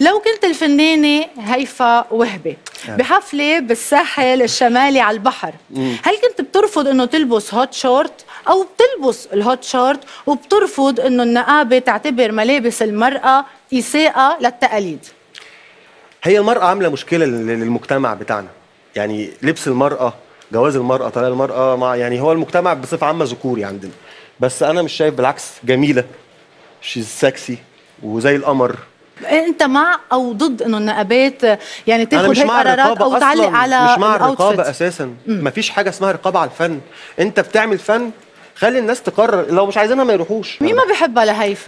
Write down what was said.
لو كنت الفنانة هيفا وهبي بحفلة بالساحل الشمالي على البحر، هل كنت بترفض انه تلبس هوت شورت او بتلبس الهوت شورت وبترفض انه النقابة تعتبر ملابس المرأة إساءة للتقاليد؟ هي المرأة عاملة مشكلة للمجتمع بتاعنا. يعني لبس المرأة، جواز المرأة، طلاق المرأة، مع يعني هو المجتمع بصفة عامة ذكوري عندنا. بس أنا مش شايف، بالعكس جميلة، شيز سكسي وزي القمر. انت مع او ضد انه النقابات يعني أنا تاخذ مش هيك مع قرارات الرقابة او تعلق أصلا، على مش مع الرقابة الاوتفيت؟ أساسا. مفيش حاجة اسمها رقابة على الفن. أنت بتعمل فن، خلي الناس تقرر، لو مش عايزينها ما يروحوش. مين ما بيحبها لهيفا؟